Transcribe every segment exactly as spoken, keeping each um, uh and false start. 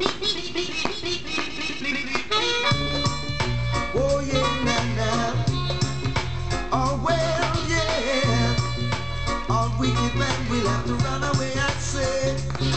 Oh yeah, nah, nah. Oh well, yeah. All wicked men will have to run away, I say.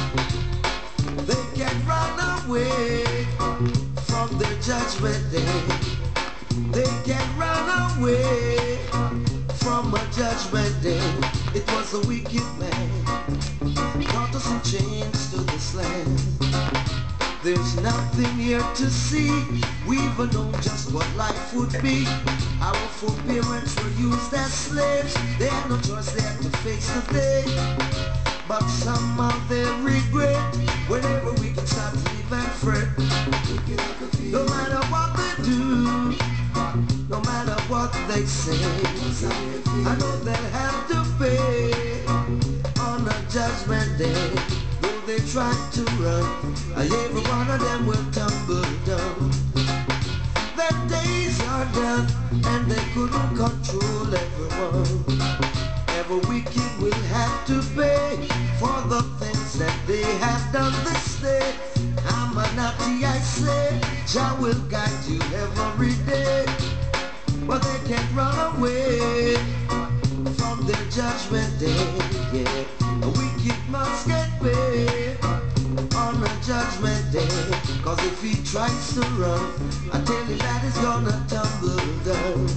They can run away from their judgment day. They can run away from a judgment day. It was a wicked man brought us some chains to this land. There's nothing here to see. We even know just what life would be. Our foreparents were used as slaves. They had no choice, they had to face the day. But somehow they regret whenever we can start to live and fret. No matter what they do, no matter what they say, I know they'll have to pay on a judgment day. Though they try to run, every one of them will tumble down. Their days are done and they couldn't control everyone. Every wicked will have to pay for the things that they have done this day. I'm a naughty, I say, Jah will guide you every day. But they can't run away from their judgment day, yeah. A wicked must get paid on a judgment day. Cause if he tries to run, I tell you that he's gonna tumble down.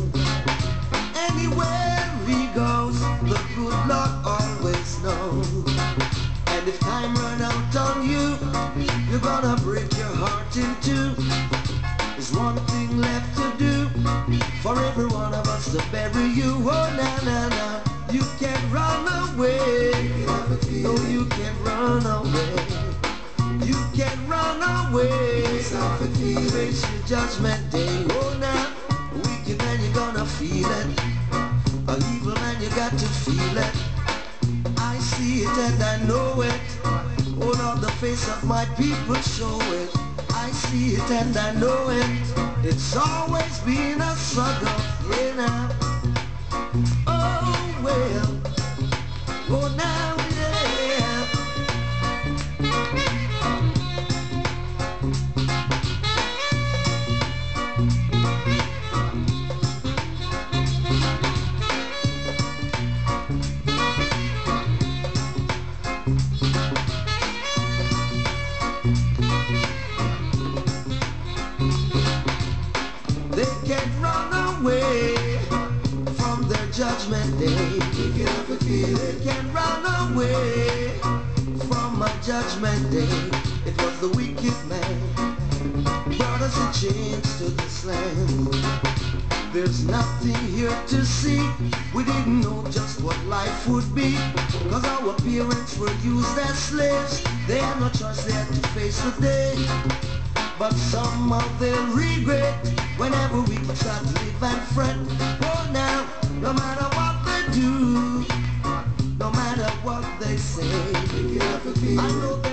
Anywhere he goes, the good Lord always knows. And if time run out on you, you're gonna break your heart in two. There's one thing left to do for every one of us to bury you. Oh, na na na, you can't run away. No, you can't run away. You can't run away. Face your judgment day. Oh, now, wicked man, you're gonna feel it. A evil man, you got to feel it. I see it and I know it. Oh, Lord, the face of my people show it. I see it and I know it. It's always been a struggle, yeah now. Oh well, oh now, yeah. They can't run away from their judgment day. They can't run away from a judgment day. It was the wicked man brought us in chains to this land. There's nothing here to see. We didn't know just what life would be. Cause our parents were used as slaves. They had no choice, they had to face the day. But somehow they'll regret whenever we can start to live and fret. Oh now, no matter what they do, no matter what they say, I know